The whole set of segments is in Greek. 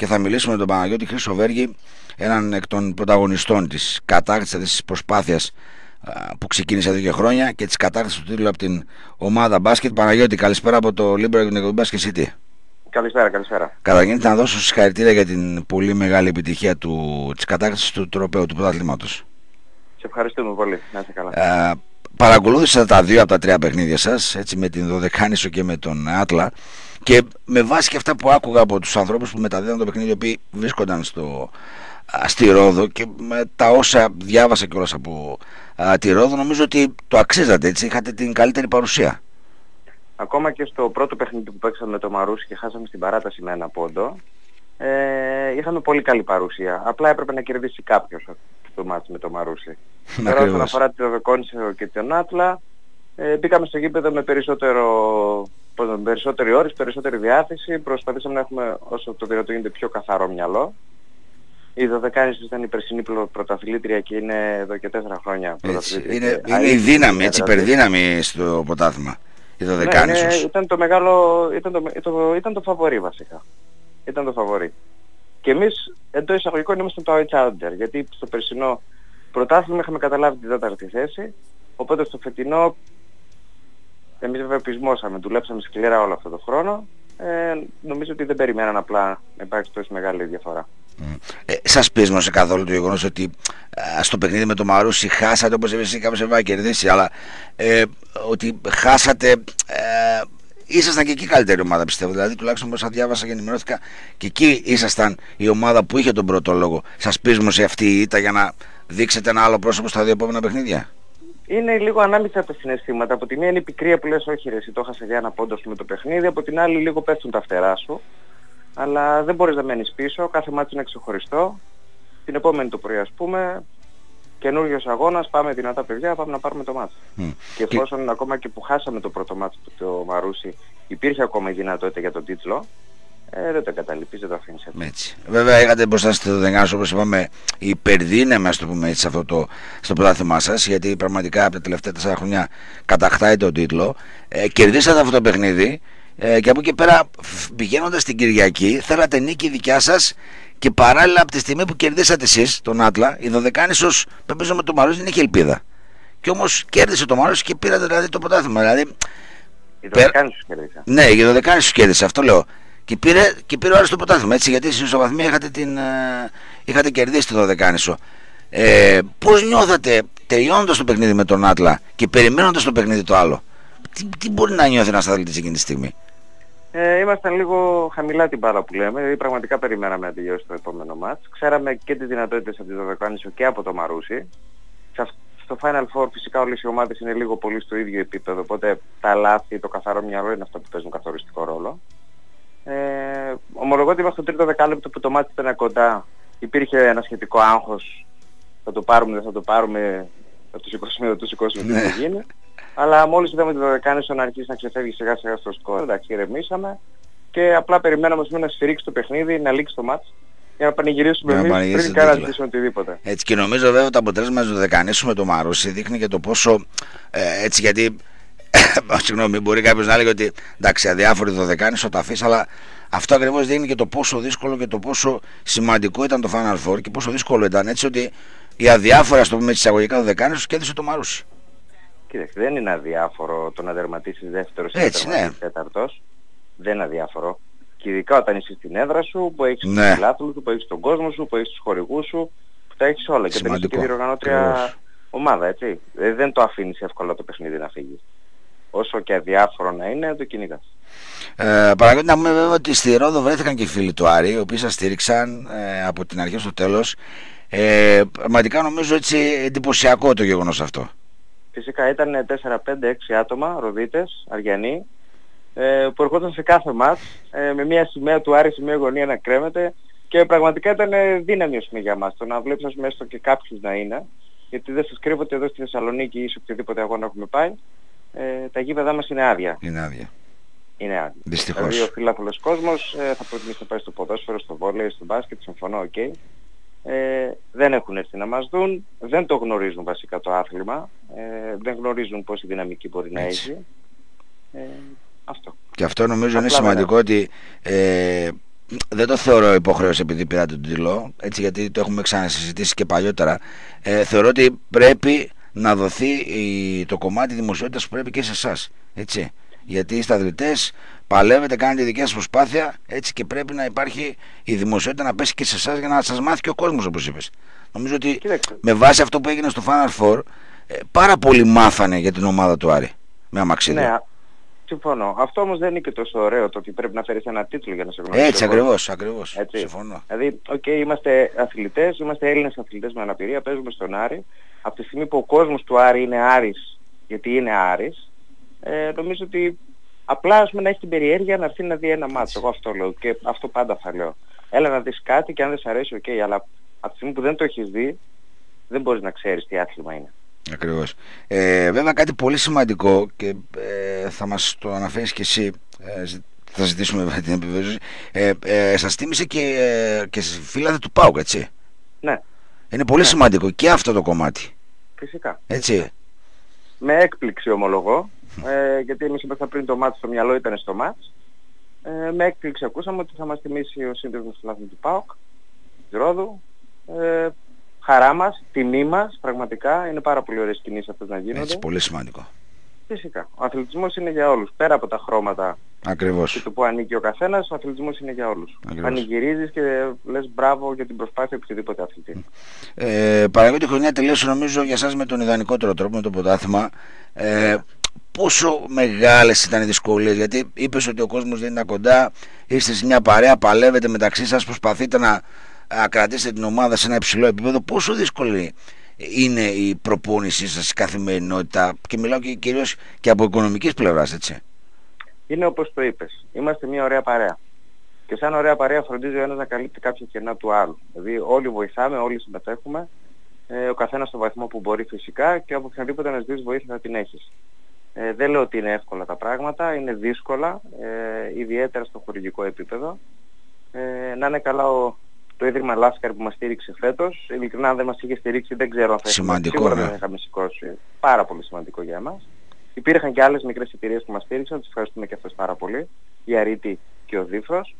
και θα μιλήσουμε με τον Παναγιώτη Χρυσοβέργη, έναν εκ των πρωταγωνιστών της κατάκτησης της προσπάθειας που ξεκίνησε εδώ και χρόνια και της κατάκτησης του τίτλου από την ομάδα μπάσκετ. Παναγιώτη, καλησπέρα από το Libero και την εκπομπή Basket City. Καλησπέρα, καλησπέρα. Καταρχήν να δώσω συγχαρητήρια για την πολύ μεγάλη επιτυχία της κατάκτησης του τροπαίου του πρωταθλήματος. Σε ευχαριστούμε πολύ, να είσαι καλά. Παρακολούθησα τα 2 από τα 3 παιχνίδια σας, έτσι, με την Δωδεκάνησο και με τον Άτλα, και με βάση και αυτά που άκουγα από τους ανθρώπους που μεταδίδαν το παιχνίδι, οι οποίοι βρίσκονταν στη Ρόδο, και με τα όσα διάβασα κιόλας από τη Ρόδο, νομίζω ότι το αξίζατε, έτσι, είχατε την καλύτερη παρουσία. Ακόμα και στο πρώτο παιχνίδι που παίξαμε με το Μαρούσι και χάσαμε στην παράταση με 1 πόντο, είχαμε πολύ καλή παρουσία. Απλά έπρεπε να κερδίσει κάποιος το μάτι με το Μαρούσι. Τώρα όσον αφορά τη Δωδεκάνησο και τον Άτλα, μπήκαμε στο γήπεδο με περισσότερη όρεξη, περισσότερη διάθεση. Προσπαθήσαμε να έχουμε όσο το δυνατόν γίνεται πιο καθαρό μυαλό. Η Δωδεκάνησο ήταν η περσινή πρωταθλήτρια και είναι εδώ και 4 χρόνια πρωταθλήτρια. Είναι η δύναμη, έτσι, υπερδύναμη στο πρωτάθλημα. Η Δωδεκάνησο. Ναι, ήταν το φαβορί βασικά. Ήταν το φαβορί. Και εμείς εντός εισαγωγικών ήμασταν το outsider, γιατί στο περσινό πρωτάθλημα είχαμε καταλάβει τη 4η θέση, οπότε στο φετινό εμείς βέβαια πεισμόσαμε, δουλέψαμε σκληρά όλο αυτό το χρόνο. Νομίζω ότι δεν περιμέναν απλά να υπάρξει τόσο μεγάλη διαφορά. Σας πείσμωσε καθόλου το γεγονός ότι στο παιχνίδι με το Μαρούσι χάσατε, όπως εσείς κάποιος έβαλε κερδίσει, αλλά ότι χάσατε, ήσασταν και εκεί καλύτερη ομάδα, πιστεύω. Δηλαδή, τουλάχιστον όπως διάβασα και ενημερώθηκα, και εκεί ήσασταν η ομάδα που είχε τον πρώτο λόγο. Σας πείσμωσε αυτή η ήττα για να δείξετε ένα άλλο πρόσωπο στα 2 επόμενα παιχνίδια? Είναι λίγο ανάμεικτα τα συναισθήματα. Από τη μία είναι η πικρία που λες, όχι ρε, εσύ το έχασα για 1 πόντο με το παιχνίδι. Από την άλλη λίγο πέφτουν τα φτερά σου. Αλλά δεν μπορείς να μένεις πίσω. Κάθε μάτι είναι ξεχωριστό. Την επόμενη το πρωί, ας πούμε, καινούριος αγώνας, πάμε δυνατά παιδιά, πάμε να πάρουμε το μάτι. Και εφόσον ακόμα και που χάσαμε το πρώτο μάτι του το Μαρούσι, υπήρχε ακόμα η δυνατότητα για τον τίτλο, δεν το εγκαταλείπεις, δεν το αφήνεις έτσι. Βέβαια είχατε μπροστά στη Δωδεκάνησο, όπως είπαμε, υπερδύναμη, ας το πούμε έτσι, στο πρωτάθλημά σας, γιατί πραγματικά από τα τελευταία 4 χρόνια κατακτάει τον τίτλο. Κερδίσατε αυτό το παιχνίδι, και από εκεί πέρα, πηγαίνοντας την Κυριακή, θέλατε νίκη δικιά σας, και παράλληλα από τη στιγμή που κερδίσατε εσείς τον Άτλα, η Δωδεκάνησος που παίζαμε με το Μαρούσι δεν είχε ελπίδα. Και όμως κέρδισε το Μαρούσι και πήρατε δηλαδή το πρωτάθλημα. Δηλαδή, η Δωδεκάνησος κέρδισε. Ναι, η Δωδεκάνησος κέρδισε, αυτό λέω. Και πήρε ο άλλος το πρωτάθλημα, έτσι, γιατί στην ισοβαθμία είχατε κερδίσει τη Δωδεκάνησο. Πώς νιώθατε τελειώνοντας το παιχνίδι με τον Άτλα και περιμένοντας το παιχνίδι το άλλο? Τι μπορεί να νιώθει ένας αθλητής εκείνη τη στιγμή? Ήμασταν λίγο χαμηλά την μπάλα που λέμε, δηλαδή πραγματικά περιμέναμε να τελειώσει το επόμενο μάτς. Ξέραμε και τις δυνατότητες από τη Δωδεκάνησο και από το Μαρούσι. Στο Final Four φυσικά όλες οι ομάδες είναι λίγο πολύ στο ίδιο επίπεδο, οπότε τα λάθη, το καθαρό μυαλό είναι αυτά που παίζουν καθοριστικό ρόλο. Ομολογώ ότι μέχρι το 3ο δεκάλεπτο που το μάτι ήταν κοντά, υπήρχε ένα σχετικό άγχος, θα το πάρουμε, δεν θα το πάρουμε, θα το σηκώσουμε, δεν θα το σηκώσουμε, τι θα γίνει. Αλλά μόλις είδαμε τη Δωδεκάνησο να αρχίσει να ξεφεύγει σιγά σιγά στο σκορ, εντάξει, ηρεμήσαμε και απλά περιμέναμε να σφυρίξει το παιχνίδι, να λήξει το μάτς για να πανηγυρίσουμε εμείς πριν καν να ζητήσουμε οτιδήποτε. Έτσι, και νομίζω βέβαια το αποτέλεσμα της Δωδεκανήσου με το Μαρούσι δείχνει και το πόσο, έτσι, γιατί συγγνώμη, μπορεί κάποιος να λέγει ότι εντάξει, αδιάφορη Δωδεκάνησο, το αφήσει, αλλά αυτό ακριβώς δείχνει και το πόσο δύσκολο και το πόσο σημαντικό ήταν το Final Four και πόσο δύσκολο ήταν, έτσι, ότι η αδιάφορη, ας το πούμε, εισαγωγικά Δωδεκάνησος κέρδισε το Μαρούσι. Κοίταξε, δεν είναι αδιάφορο το να τερματίσεις δεύτερος ή τέταρτος. Δεν είναι αδιάφορο. Και ειδικά όταν είσαι στην έδρα σου, που έχεις τους φιλάθλους σου, που έχεις τον κόσμο σου, που έχεις τους χορηγούς σου, που τα έχεις όλα. Σημαντικό. Και δεν είσαι και διοργανώτρια ομάδα, έτσι. Δεν το αφήνεις εύκολα το παιχνίδι να φύγει. Όσο και αδιάφορο να είναι, το κυνηγάς. Παρακαλώ να πούμε βέβαια ότι στη Ρόδο βρέθηκαν και οι φίλοι του Άρη, οι οποίοι σας στήριξαν από την αρχή στο τέλος. Πραγματικά νομίζω έτσι εντυπωσιακό το γεγονός αυτό. Φυσικά ήταν 4-5-6 άτομα, Ροδίτες, Αριανοί, που ερχόταν σε κάθε μάτς με μια σημαία του Άρη σε μια γωνία να κρέμεται, και πραγματικά ήταν δύναμη για μας το να βλέπεις έστω και κάποιους να είναι, γιατί δεν σας κρύβω ότι εδώ στη Θεσσαλονίκη ή σε οποιοδήποτε αγώνα έχουμε πάει, τα γήπεδά μας είναι άδεια. Είναι άδεια. Είναι άδεια. Δυστυχώς. Δηλαδή ο φιλάθλος κόσμος θα προτιμήσει να πάει στο ποδόσφαιρο, στο βόλεϊ, στο μπάσκετ, συμφωνώ, οκ. Δεν έχουν έρθει να μας δουν, δεν το γνωρίζουν βασικά το άθλημα, δεν γνωρίζουν πόση δυναμική μπορεί να έχει. Αυτό. Και αυτό νομίζω είναι σημαντικό, ότι δεν το θεωρώ υποχρέωση επειδή πήρα τον τίτλο, έτσι, γιατί το έχουμε ξανασυζητήσει και παλιότερα. Θεωρώ ότι πρέπει να δοθεί το κομμάτι δημοσιότητας που πρέπει και σε εσάς, έτσι. Γιατί είστε αθλητές, παλεύετε, κάνετε δική σας προσπάθεια, έτσι, και πρέπει να υπάρχει η δημοσιότητα να πέσει και σε εσάς για να σας μάθει και ο κόσμος, όπως είπες. Νομίζω ότι με βάση αυτό που έγινε στο Final Four, πάρα πολλοί μάθανε για την ομάδα του Άρη με αμαξίδιο. Ναι, συμφωνώ. Αυτό όμως δεν είναι και τόσο ωραίο, το ότι πρέπει να φέρεις ένα τίτλο για να σε γνωρίσει. Έτσι, ακριβώς. Έτσι. Συμφωνώ. Δηλαδή, είμαστε αθλητές, είμαστε Έλληνες αθλητές με αναπηρία, παίζουμε στον Άρη. Από τη στιγμή που ο κόσμος του Άρη είναι Άρης, γιατί είναι Άρης, νομίζω ότι απλά, ας πούμε, να έχει την περιέργεια να έρθει να δει ένα μάτσο. Εγώ αυτό λέω και αυτό πάντα θα λέω. Έλα να δεις κάτι και αν δεν σ' αρέσει, αλλά από τη στιγμή που δεν το έχεις δει, δεν μπορείς να ξέρεις τι άθλημα είναι. Ακριβώς. Βέβαια κάτι πολύ σημαντικό και θα μας το αναφέρεις και εσύ, θα ζητήσουμε την επιβεβαίωση. Σας τίμησε και φίλατε του ΠΑΟΚ, έτσι. Ναι. Είναι πολύ σημαντικό και αυτό το κομμάτι. Φυσικά. Έτσι. Με έκπληξη ομολογώ, γιατί εμείς ήμασταν πριν το μάτς, στο μυαλό ήταν στο μάτς. Με έκπληξη ακούσαμε ότι θα μας τιμήσει ο σύνδεσμος φιλάθλων του ΠΑΟΚ, της Ρόδου. Χαρά μας, τιμή μας, πραγματικά. Είναι πάρα πολύ ωραίες κινήσεις αυτές να γίνονται. Έτσι, πολύ σημαντικό. Φυσικά. Ο αθλητισμός είναι για όλους. Πέρα από τα χρώματα. Ακριβώς. Και το που ανήκει ο καθένας, ο αθλητισμός είναι για όλους. Πανηγυρίζεις και λες μπράβο για την προσπάθεια οποιοδήποτε αθλητή. Παραγωγή, η χρονιά τελείωσε νομίζω για σας με τον ιδανικότερο τρόπο, με το πρωτάθλημα. Πόσο μεγάλες ήταν οι δυσκολίες, γιατί είπες ότι ο κόσμος δεν ήταν κοντά, είστε σε μια παρέα, παλεύετε μεταξύ σας, προσπαθείτε να κρατήσετε την ομάδα σε ένα υψηλό επίπεδο. Πόσο δύσκολη είναι η προπόνησή σας, η καθημερινότητα, και μιλάω και κυρίως και από οικονομικής πλευράς, έτσι. Είναι όπως το είπες. Είμαστε μια ωραία παρέα. Και σαν ωραία παρέα φροντίζει ο ένας να καλύπτει κάποια κενά του άλλου. Δηλαδή όλοι βοηθάμε, όλοι συμμετέχουμε, ο καθένας στο βαθμό που μπορεί φυσικά, και από οποιαδήποτε να ζητήσεις βοήθεια θα την έχεις. Δεν λέω ότι είναι εύκολα τα πράγματα, είναι δύσκολα, ιδιαίτερα στο χορηγικό επίπεδο. Να είναι καλά το Ίδρυμα Λάσκαρη που μας στήριξε φέτος. Ειλικρινά, αν δεν μας είχε στηρίξει δεν ξέρω αν θα σίγουρα δεν είχαμε σηκώσει. Πάρα πολύ σημαντικό για εμάς. Υπήρχαν και άλλες μικρές εταιρείες που μας στήριξαν, τις ευχαριστούμε και αυτές πάρα πολύ. Η Αρίτη και ο Δίφρος.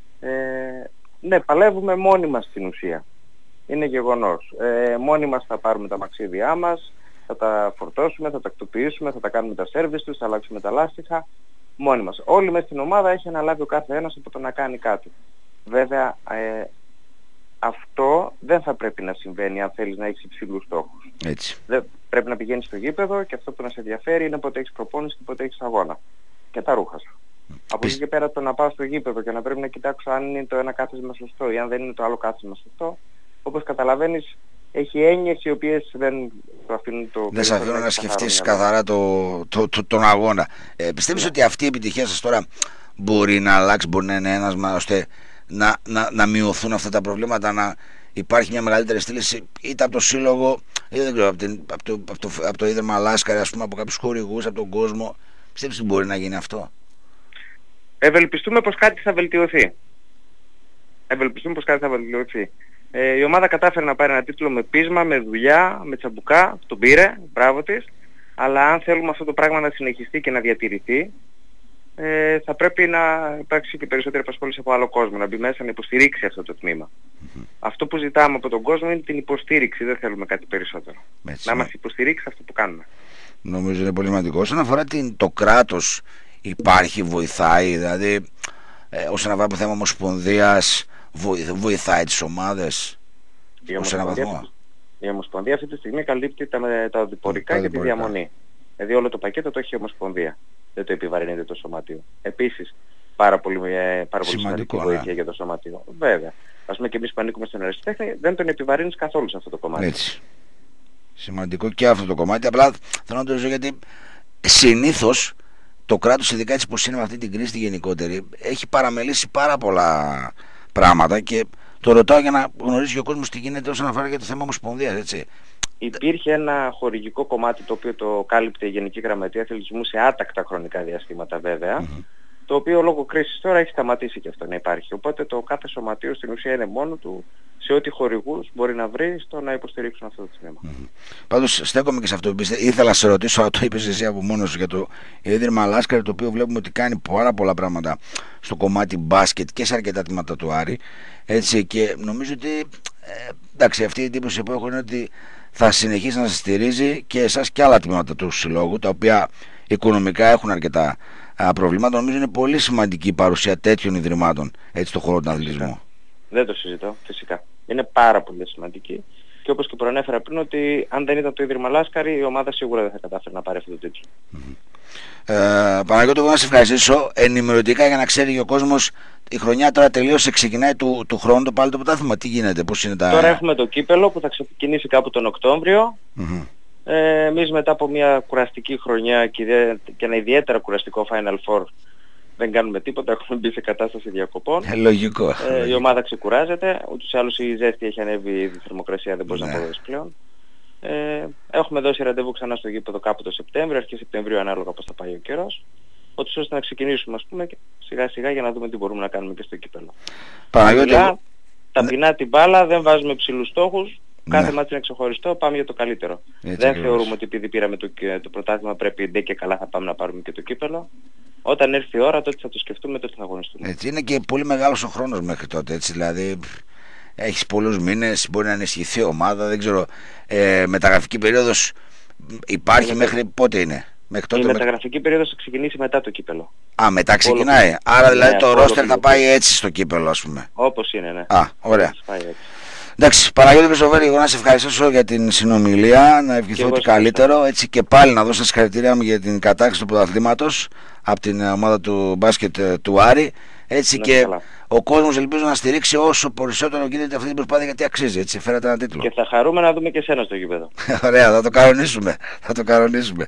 Ναι, παλεύουμε μόνοι μας στην ουσία. Είναι γεγονός. Μόνοι μας θα πάρουμε τα μαξίδια μας, θα τα φορτώσουμε, θα τα ακτοποιήσουμε, θα τα κάνουμε τα σέρβις τους, θα αλλάξουμε τα λάστιχα. Μόνοι μας. Όλοι μες στην ομάδα έχει αναλάβει ο κάθε ένας από το να κάνει κάτι. Βέβαια, αυτό δεν θα πρέπει να συμβαίνει αν θέλεις να έχεις υψηλούς στόχους. Έτσι. Δεν πρέπει να πηγαίνεις στο γήπεδο και αυτό που να σε ενδιαφέρει είναι πότε έχεις προπόνηση και πότε έχεις αγώνα. Και τα ρούχα σου. Από εκεί και πέρα, το να πάω στο γήπεδο και να πρέπει να κοιτάξω αν είναι το ένα κάθισμα σωστό ή αν δεν είναι το άλλο κάθισμα σωστό, όπως καταλαβαίνεις, έχει έννοιες οι οποίες δεν το αφήνουν δεν σε αφήνουν να σκεφτείς καθαρά τον αγώνα. Πιστεύεις ότι αυτή η επιτυχία σας τώρα μπορεί να αλλάξει, μπορεί να είναι ένασμα ώστε να μειωθούν αυτά τα προβλήματα, να υπάρχει μια μεγαλύτερη στήληση είτε από το σύλλογο, είτε δεν ξέρω, από το Ίδρυμα Λάσκαρη, ας πούμε, από κάποιους χορηγούς, από τον κόσμο? Πιστεύεις ότι μπορεί να γίνει αυτό? Ευελπιστούμε πως κάτι θα βελτιωθεί. Η ομάδα κατάφερε να πάρει ένα τίτλο με πείσμα, με δουλειά, με τσαμπουκά, τον πήρε, μπράβο της. Αλλά αν θέλουμε αυτό το πράγμα να συνεχιστεί και να διατηρηθεί, θα πρέπει να υπάρξει και περισσότερη απασχόληση από άλλο κόσμο, να μπει μέσα να υποστηρίξει αυτό το τμήμα. Αυτό που ζητάμε από τον κόσμο είναι την υποστήριξη, δεν θέλουμε κάτι περισσότερο. Να μας υποστηρίξει αυτό που κάνουμε. Νομίζω είναι πολύ σημαντικό. Όσον αφορά το κράτος, υπάρχει, βοηθάει, δηλαδή όσον αφορά το θέμα ομοσπονδίας, βοηθάει τις ομάδες ως ένα βαθμό? Η Ομοσπονδία αυτή τη στιγμή καλύπτει τα οδηπορικά και τη διαμονή. Δηλαδή όλο το πακέτο το έχει η Ομοσπονδία. Δεν το επιβαρύνεται το σωματείο. Επίσης, πάρα πολύ σημαντική βοήθεια για το σωματείο. Βέβαια. Ας πούμε και εμείς που ανήκουμε στην ερασιτέχνη, δεν τον επιβαρύνεις καθόλου σε αυτό το κομμάτι. Έτσι. Σημαντικό και αυτό το κομμάτι. Απλά θέλω να το ρωτήσω γιατί συνήθως το κράτος, ειδικά έτσι πως είναι με αυτή την κρίση τη γενικότερη, έχει παραμελήσει πάρα πολλά πράγματα και το ρωτάω για να γνωρίζει και ο κόσμος τι γίνεται όσον αφορά για το θέμα Ομοσπονδίας, έτσι. Υπήρχε ένα χορηγικό κομμάτι το οποίο το κάλυπτε η Γενική Γραμματεία Αθλητισμού σε άτακτα χρονικά διαστήματα βέβαια. το οποίο λόγω κρίσης τώρα έχει σταματήσει και αυτό να υπάρχει. Οπότε το κάθε σωματείο στην ουσία είναι μόνο του σε ό,τι χορηγούς μπορεί να βρει στο να υποστηρίξουν αυτό το τμήμα. Πάντως στέκομαι και σε αυτό που είπες. Ήθελα να σε ρωτήσω, αλλά το είπες εσύ από μόνος σου, για το Ίδρυμα Λάσκαρη, το οποίο βλέπουμε ότι κάνει πάρα πολλά πράγματα στο κομμάτι μπάσκετ και σε αρκετά τμήματα του Άρη. Έτσι, και νομίζω ότι εντάξει, αυτή η εντύπωση που έχω είναι ότι θα συνεχίσει να σας στηρίζει και εσάς και άλλα τμήματα του συλλόγου, τα οποία οικονομικά έχουν αρκετά προβλήματα. Νομίζω είναι πολύ σημαντική η παρουσία τέτοιων ιδρυμάτων έτσι στον χώρο του αθλητισμού. Δεν το συζητώ, φυσικά. Είναι πάρα πολύ σημαντική. Και όπως και προανέφερα πριν, ότι αν δεν ήταν το Ίδρυμα Λάσκαρη, η ομάδα σίγουρα δεν θα κατάφερε να πάρει αυτό το τίτλο. Παναγιώτο, εγώ να σε ευχαριστήσω ενημερωτικά για να ξέρει και ο κόσμος. Η χρονιά τώρα τελείωσε, ξεκινάει του χρόνου το πάλι το πρωτάθλημα. Τι γίνεται, πώς είναι τα... Τώρα έχουμε το κύπελο που θα ξεκινήσει κάπου τον Οκτώβριο. Εμείς μετά από μια κουραστική χρονιά και ένα ιδιαίτερα κουραστικό Final Four δεν κάνουμε τίποτα, έχουμε μπει σε κατάσταση διακοπών. Λογικό. Η ομάδα ξεκουράζεται, ούτως ή άλλως η ζέστη έχει ανέβει, η θερμοκρασία δεν μπορεί να αποδώσει πλέον. Έχουμε δώσει ραντεβού ξανά στο γήπεδο κάπου το Σεπτέμβριο, αρχές Σεπτεμβρίου ανάλογα πώς θα πάει ο καιρός, ώστε να ξεκινήσουμε ας πούμε σιγά σιγά για να δούμε τι μπορούμε να κάνουμε και στο κύπελο. Παναγιώτη, ταπεινά την μπάλα, δεν βάζουμε ψηλούς στόχους. Κάθε μάτι είναι ξεχωριστό, πάμε για το καλύτερο. Έτσι δεν ακριβώς. θεωρούμε ότι επειδή πήραμε το πρωτάθλημα πρέπει ντε και καλά θα πάμε να πάρουμε και το κύπελο. Όταν έρθει η ώρα τότε θα το σκεφτούμε, τότε θα αγωνιστούμε. Έτσι, είναι και πολύ μεγάλος ο χρόνος μέχρι τότε, έτσι, δηλαδή έχεις πολλούς μήνες, μπορεί να ενισχυθεί η ομάδα, δεν ξέρω, μεταγραφική περίοδος υπάρχει μέχρι πότε είναι? Μέχρι τότε, η μεταγραφική περίοδος θα ξεκινήσει μετά το κύπελο. μετά ξεκινάει, άρα δηλαδή το όλο ρόστερ θα πάει έτσι στο κύπελο, ας πούμε. Όπως είναι, ναι. Ωραία. Πάει έτσι. Εντάξει, Παναγιώτη Χρυσοβέρη, εγώ να σε ευχαριστήσω για την συνομιλία, να ευχηθώ ότι καλύτερο, έτσι, και πάλι να δώσω συγχαρητήριά μου για την κατάκτηση του πρωταθλήματος από την ομάδα του μπάσκετ του Άρη, έτσι, και καλά. Ο κόσμος ελπίζω να στηρίξει όσο περισσότερο γίνεται αυτή την προσπάθεια, γιατί αξίζει, έτσι, φέρατε ένα τίτλο. Και θα χαρούμε να δούμε και εσένα στο γήπεδο. Ωραία, θα το κανονίσουμε.